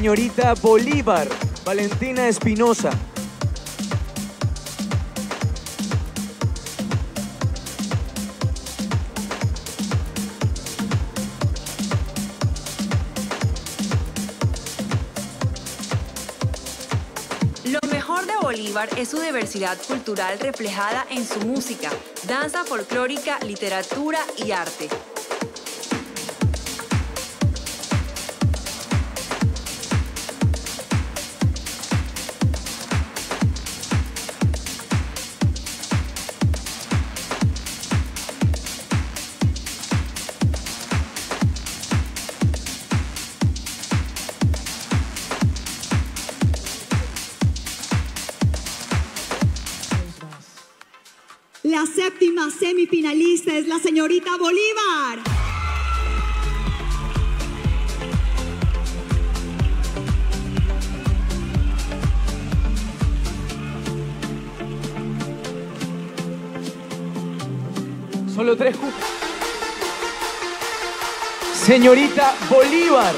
señorita Bolívar, Valentina Espinosa. Lo mejor de Bolívar es su diversidad cultural reflejada en su música, danza folclórica, literatura y arte. La séptima semifinalista es la señorita Bolívar. Solo 3 cupos. Señorita Bolívar.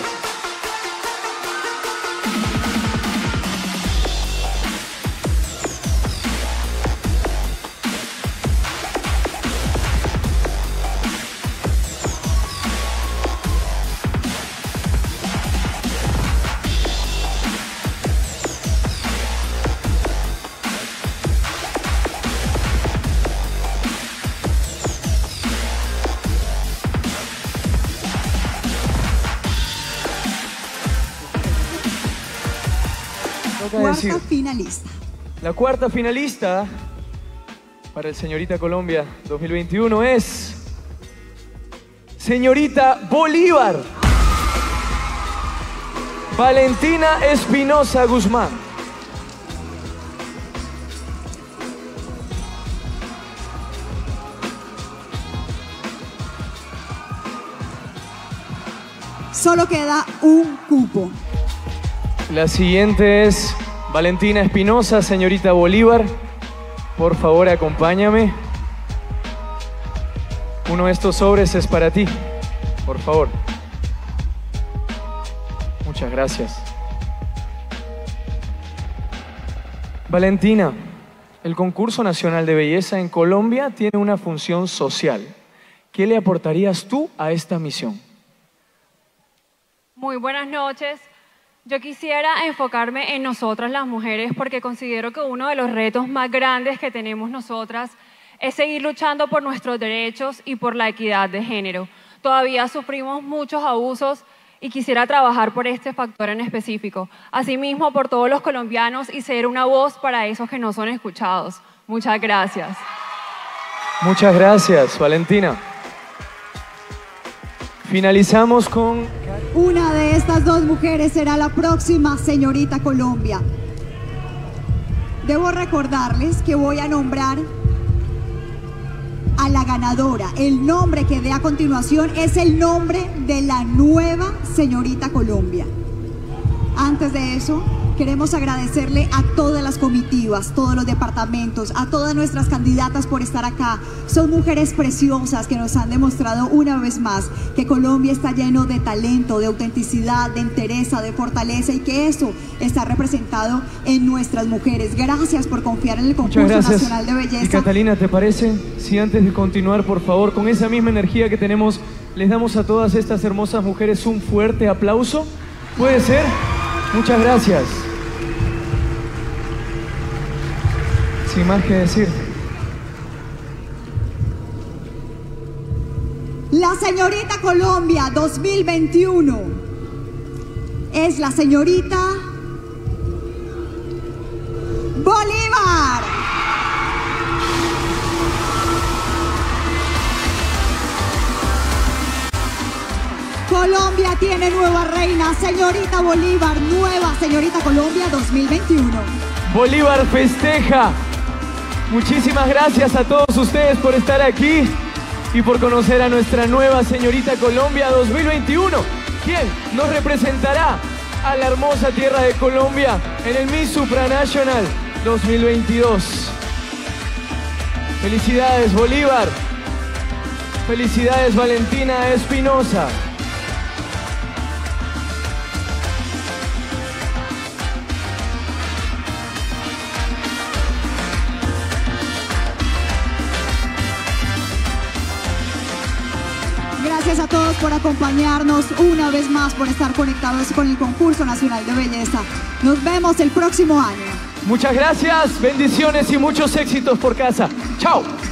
Cuarta finalista. La cuarta finalista para el Señorita Colombia 2021 es Señorita Bolívar, Valentina Espinosa Guzmán. Solo queda un cupo. La siguiente es Valentina Espinosa, señorita Bolívar. Por favor, acompáñame. Uno de estos sobres es para ti. Por favor. Muchas gracias. Valentina, el Concurso Nacional de Belleza en Colombia tiene una función social. ¿Qué le aportarías tú a esta misión? Muy buenas noches. Yo quisiera enfocarme en nosotras las mujeres porque considero que uno de los retos más grandes que tenemos nosotras es seguir luchando por nuestros derechos y por la equidad de género. Todavía sufrimos muchos abusos y quisiera trabajar por este factor en específico. Asimismo, por todos los colombianos y ser una voz para esos que no son escuchados. Muchas gracias. Muchas gracias, Valentina. Finalizamos con... Una de estas dos mujeres será la próxima señorita Colombia. Debo recordarles que voy a nombrar a la ganadora. El nombre que dé a continuación es el nombre de la nueva señorita Colombia. Antes de eso, queremos agradecerle a todas las comitivas, todos los departamentos, a todas nuestras candidatas por estar acá. Son mujeres preciosas que nos han demostrado una vez más que Colombia está lleno de talento, de autenticidad, de entereza, de fortaleza y que eso está representado en nuestras mujeres. Gracias por confiar en el Concurso Nacional de Belleza. Y Catalina, ¿te parece? Si antes de continuar, por favor, con esa misma energía que tenemos, les damos a todas estas hermosas mujeres un fuerte aplauso. ¿Puede ser? Muchas gracias. Sin más que decir. La señorita Colombia 2021 es la señorita Bolívar. Colombia tiene nueva reina, señorita Bolívar, nueva señorita Colombia 2021. Bolívar festeja. Muchísimas gracias a todos ustedes por estar aquí y por conocer a nuestra nueva señorita Colombia 2021. ¿Quién nos representará a la hermosa tierra de Colombia en el Miss Supranational 2022? Felicidades, Bolívar. Felicidades, Valentina Espinosa. gracias a todos por acompañarnos una vez más, por estar conectados con el Concurso Nacional de Belleza. Nos vemos el próximo año. Muchas gracias, bendiciones y muchos éxitos por casa. Chao.